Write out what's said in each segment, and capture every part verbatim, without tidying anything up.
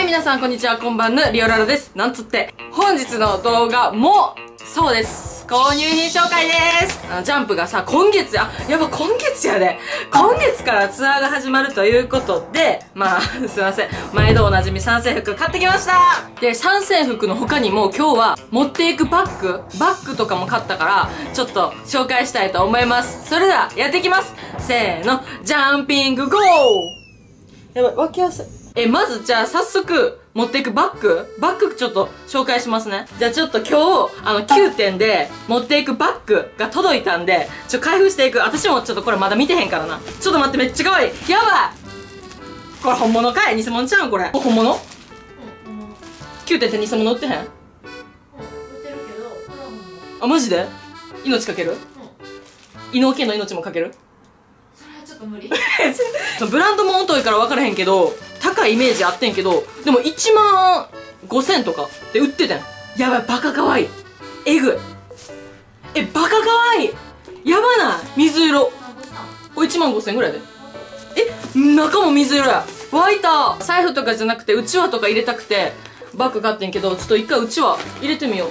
皆さんこんにちは、こんばんぬ、リオララです。なんつって、本日の動画も、そうです。購入品紹介です。あの、ジャンプがさ、今月、あ、やば、今月やで。今月からツアーが始まるということで、まあ、すいません。毎度おなじみ参戦服買ってきました。で、参戦服の他にも今日は持っていくバッグ、バッグとかも買ったから、ちょっと紹介したいと思います。それでは、やっていきます。せーの、ジャンピングゴー！やばい、脇汗。え、まずじゃあ早速、持っていくバッグバッグちょっと紹介しますね。じゃあちょっと今日、あの、きゅうてんで持っていくバッグが届いたんで、ちょ、開封していく。私もちょっとこれまだ見てへんからな。ちょっと待って、めっちゃ可愛い。やばいこれ本物かい？偽物ちゃうんこれ。本物？うん、本物。きゅうてんって偽物売ってへん？うん、売ってるけど、これは本物。あ、マジで？命かける？うん。伊能家の命もかける？ ちょっと無理ブランドも遠いから分からへんけど、高いイメージあってんけど、でもいちまんごせんとかで売ってたん。やばい、バカかわいい。えぐい。え、バカかわいい。やばない？水色。これいちまんごせんぐらいで。え、中も水色や。湧いた。財布とかじゃなくて、うちわとか入れたくて、バッグ買ってんけど、ちょっと一回うちわ入れてみよう。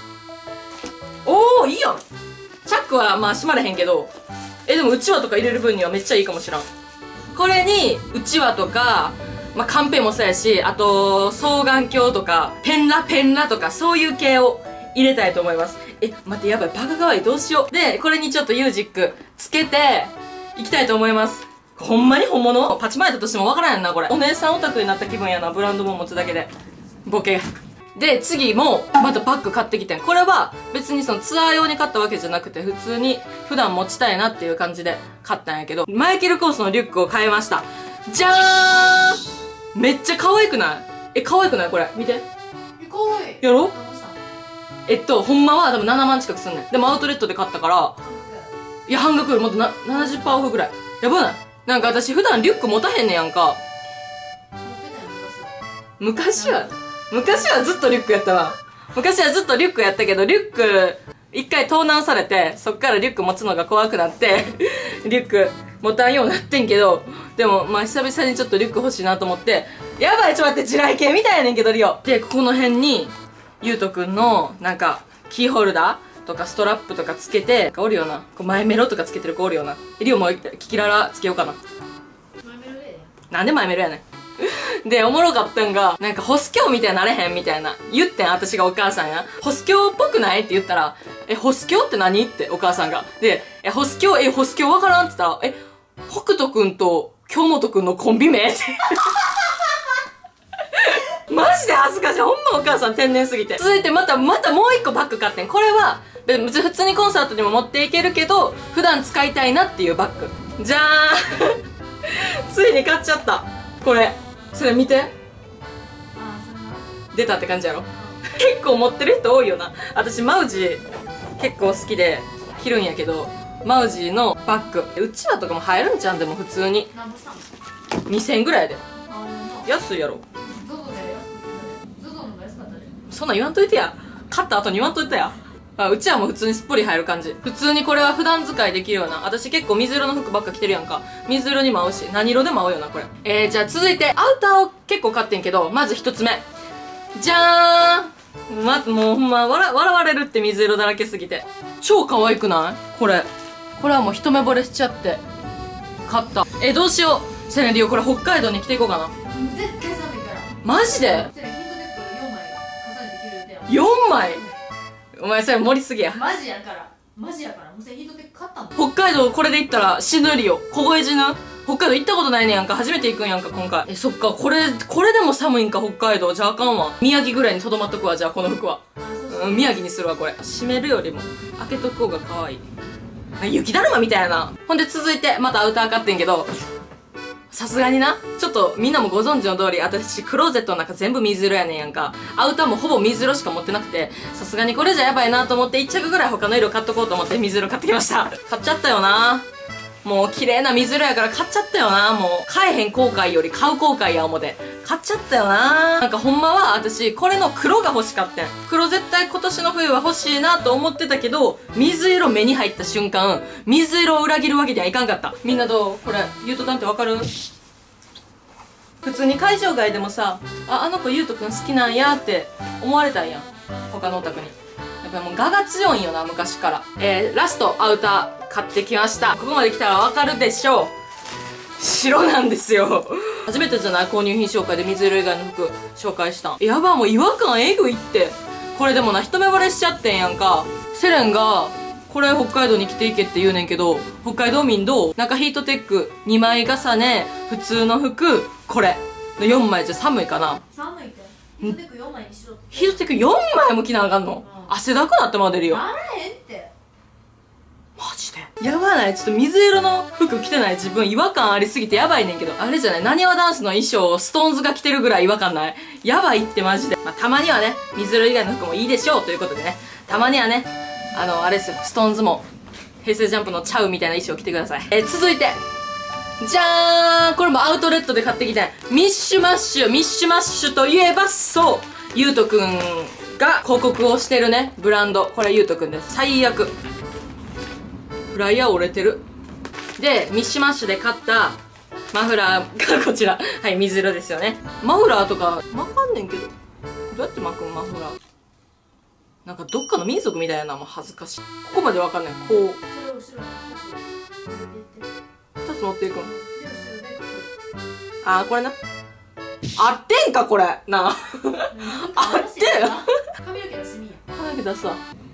おー、いいやん。チャックはまあ閉まれへんけど、え、でもうちわとか入れる分にはめっちゃいいかもしらん。これに、うちわとか、まあ、カンペもそうやし、あと、双眼鏡とか、ペンラペンラとか、そういう系を入れたいと思います。え、待って、やばい、バカかわいい、どうしよう。で、これにちょっと ユージックつけて、いきたいと思います。ほんまに本物？パチマイだとしてもわからんやんな、これ。お姉さんオタクになった気分やな、ブランドも持つだけで。ボケ。で、次も、またバッグ買ってきてん。これは、別にそのツアー用に買ったわけじゃなくて、普通に普段持ちたいなっていう感じで買ったんやけど、マイケルコースのリュックを買いました。じゃーん！めっちゃ可愛くない？え、可愛くないこれ。見て。 え、可愛い。 やろ？えっと、ほんまは多分ななまん近くすんねん。でもアウトレットで買ったから、いや、半額よりもっとな、ななじゅっパーセントオフぐらい。やばない？なんか私普段リュック持たへんねやんか。昔は昔はずっとリュックやったわ。昔はずっとリュックやったけど、リュック、一回盗難されて、そっからリュック持つのが怖くなって、リュック持たんようになってんけど、でも、まあ久々にちょっとリュック欲しいなと思って、やばい、ちょっと待って、地雷系みたいやねんけど、リオ。で、ここの辺に、ゆうとくんの、なんか、キーホルダーとかストラップとかつけて、おるよな。こう前メロとかつけてる子おるよな。リオもキキララつけようかな。 前メロでなんで前メロやねん。で、おもろかったんが、なんか、ホスキョウみたいになれへんみたいな。言ってん、私がお母さんや。ホスキョウっぽくないって言ったら、え、ホスキョウって何ってお母さんが。で、え、ホスキョウ、え、ホスキョウわからんって言ったら、え、北斗くんと京本くんのコンビ名って。マジで恥ずかしい。ほんまお母さん天然すぎて。続いてまた、またもう一個バッグ買ってん。これは、別に普通にコンサートにも持っていけるけど、普段使いたいなっていうバッグ。じゃーんついに買っちゃった。これ。それ見て。出たって感じやろ。結構持ってる人多いよな。私マウジ結構好きで着るんやけど、マウジのバッグうちわとかも入るんちゃうん？でも普通ににせんえんぐらいで安いやろ。そんなん言わんといてや。買った後に言わんといてや。あ、うちわも普通にすっぽり入る感じ。普通にこれは普段使いできるような。私結構水色の服ばっか着てるやんか。水色にも合うし、何色でも合うよな、これ。えー、じゃあ続いて、アウターを結構買ってんけど、まず一つ目。じゃーん！ま、もうほんま、笑、笑われるって水色だらけすぎて。超可愛くないこれ。これはもう一目惚れしちゃって。買った。えー、どうしよう。セネリオ、これ北海道に着ていこうかな。 絶対寒いから。 マジで ?よんまいお前それ盛りすぎや。 マジやから。マジやから。もうそれヒートテック買ったの？ 北海道これで行ったら死ぬりよ。凍え死ぬ。北海道行ったことないねやんか。初めて行くんやんか、今回。え、そっか。これ、これでも寒いんか、北海道。じゃああかんわ。宮城ぐらいにとどまっとくわ、じゃあこの服は。うん、宮城にするわ、これ。閉めるよりも、開けとく方が可愛い。雪だるまみたいな。ほんで続いて、またアウター買ってんけど、さすがにな。ちょっとみんなもご存知の通り、私クローゼットの中全部水色やねんやんか。アウターもほぼ水色しか持ってなくて、さすがにこれじゃやばいなと思っていっちゃくぐらい他の色買っとこうと思って水色買ってきました。買っちゃったよな。もう綺麗な水色やから買っちゃったよな。もう買えへん後悔より買う後悔や思て買っちゃったよな。なんかほんまは私これの黒が欲しかったん。黒絶対今年の冬は欲しいなと思ってたけど、水色目に入った瞬間水色を裏切るわけにはいかんかった。みんなどうこれゆうとたんってわかる？ 普通に会場外でもさ、あ、あの子ゆうとくん好きなんやって思われたんやん、他のオタクに。やっぱりもう我が強いんよな、昔から。えー、ラストアウター買ってきました。ここまで来たらわかるでしょう。白なんですよ。初めてじゃない？購入品紹介で水色以外の服紹介したん。やば、もう違和感えぐいって。これでもな、一目惚れしちゃってんやんか。セレンが、これ北海道に着ていけって言うねんけど、北海道民どう？なんかヒートテックにまい重ね、普通の服、これ。のよんまいじゃ寒いかな。 寒いってヒートテックよんまいにしろって。 ヒートテックよんまいも着なあかんの？ うん、 汗だくなってまう出るよ。 ならへんって。 マジでやばない？ちょっと水色の服着てない自分違和感ありすぎてやばいねんけど。あれじゃない？なにわダンスの衣装をストーンズが着てるぐらい違和感ない？やばいってマジで。まあ、たまにはね、水色以外の服もいいでしょうということでね。たまにはね、あの、あれですよ、ストーンズも、平成ジャンプのチャウみたいな衣装を着てください。えー、続いて、じゃーん、これもアウトレットで買ってきて、ミッシュマッシュ、ミッシュマッシュといえば、そう、ゆうとくんが広告をしてるね、ブランド。これゆうとくんです。最悪。フライヤー折れてる。で、ミッシュマッシュで買ったマフラーがこちら。はい、水色ですよね。マフラーとか巻かんねんけど。どうやって巻くんマフラー。なんかどっかの民族みたいな、もう恥ずかしい。ここまでわかんない。こう。 それを後ろに二つ持っていくの。 で後ろであー、これな。合ってんかこれ。なあ。合ってん髪の毛のシミや。 髪の毛出すわ。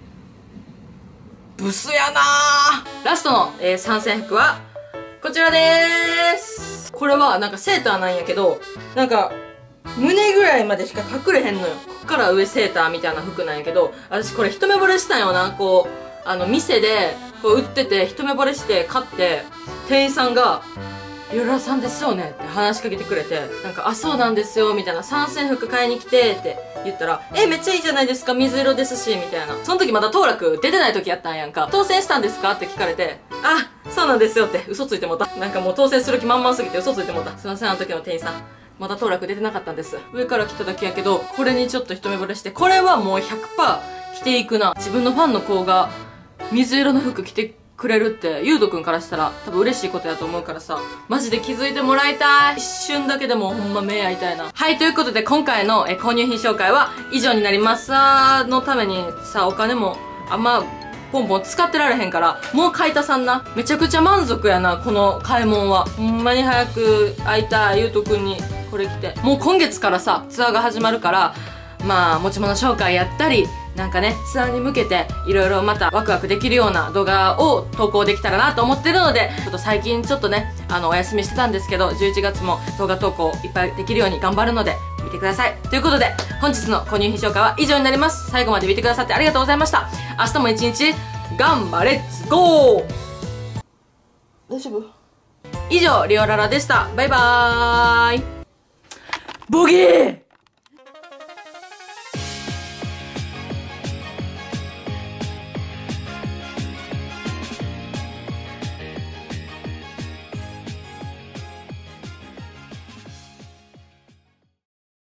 ブスやなー。ラストの、えー、参戦服は、こちらでーす。これはなんかセーターなんやけど、なんか、胸ぐらいまでしか隠れへんのよ。こっから上セーターみたいな服なんやけど、私これ一目惚れしたんよな。こう、あの、店で、こう売ってて、一目惚れして買って、店員さんが、リオラさんですよねって話しかけてくれて、なんか、あ、そうなんですよ、みたいな、参戦服買いに来て、って言ったら、え、めっちゃいいじゃないですか、水色ですし、みたいな。その時まだ当落出てない時やったんやんか。当選したんですかって聞かれて、あ、そうなんですよって嘘ついてもうた。なんかもう当選する気満々すぎて嘘ついてもうた。すいません、あの時の店員さん。まだ当落出てなかったんです。上から来ただけやけど、これにちょっと一目惚れして、これはもう ひゃくパーセント 着ていくな。自分のファンの子が水色の服着てくれるって、ゆうとくんからしたら多分嬉しいことやと思うからさ、マジで気づいてもらいたい。一瞬だけでもほんま目合いたいな。はい、ということで今回のえ購入品紹介は以上になります。さのためにさ、お金もあんまポンポン使ってられへんから、もう買いたさんな。めちゃくちゃ満足やな、この買い物は。ほんまに早く会いたい、ゆうとくんにこれ着て。もう今月からさ、ツアーが始まるから、まあ、持ち物紹介やったり、なんかね、ツアーに向けて、いろいろまたワクワクできるような動画を投稿できたらなと思ってるので、ちょっと最近ちょっとね、あの、お休みしてたんですけど、じゅういちがつも動画投稿いっぱいできるように頑張るので、見てください。ということで、本日の購入品紹介は以上になります。最後まで見てくださってありがとうございました。明日も一日、頑張れッツゴー。大丈夫？以上、リオララでした。バイバーイ。ボギー。